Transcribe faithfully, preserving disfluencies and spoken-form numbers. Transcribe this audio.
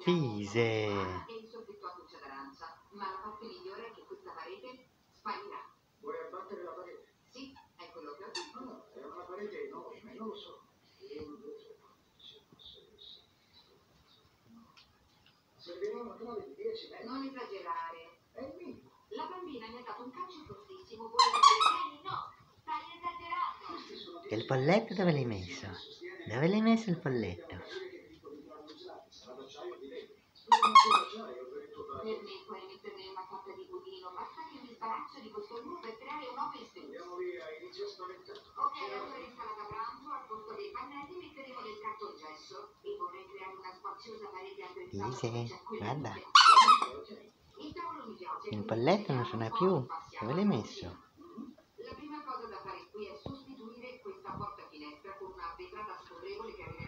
Fise. E il soffitto a cuccia d'arancia, ma la parte migliore è che questa parete sparirà. Vuoi abbattere la parete? Sì, è quello che ho detto. No, no, è una parete enorme, non lo so. uno, due, tre, quattro, cinque, sei, sette. Servirà una trave di dieci metri. Non esagerare. È il minimo. La bambina mi ha dato un calcio fortissimo, voleva dire vieni, no, stai esagerando. Questi sono E il polletto dove l'hai messo? Dove l'hai messo il polletto? Sarà d'acciaio di legno. Non c'è d'acciaio per il tuo Per padre. me puoi metterne una sorta di budino, basta che mi sbaraccio di questo muro per creare un open space. Andiamo via, inizia a spaventare. Ok, allora in sala da pranzo, al posto dei pannelli, metteremo del cartongesso e vorrei creare una spaziosa parete attrezzata Fise, come c'è quella guarda. di Il tavolo mi piace. Il polletto non suona più. Dove l'hai messo? La prima cosa da fare qui è sostituire questa porta finestra con una vetrata scorrevole che arriva